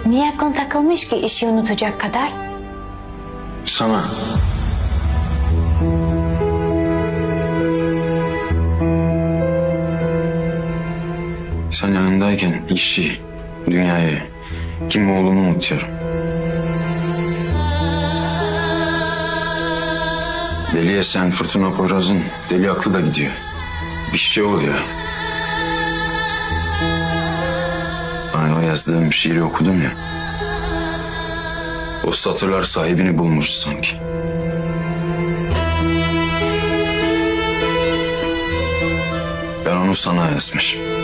Niye aklın takılmış ki işi unutacak kadar? Sana. Sen yanındayken işi, dünyayı, kim olduğumu unutuyorum. Deliye sen Fırtına Poyraz'ın deli aklı da gidiyor. Bir şey oluyor. Hani o yazdığım şiiri okudum ya. O satırlar sahibini bulmuş sanki. Ben onu sana yazmışım.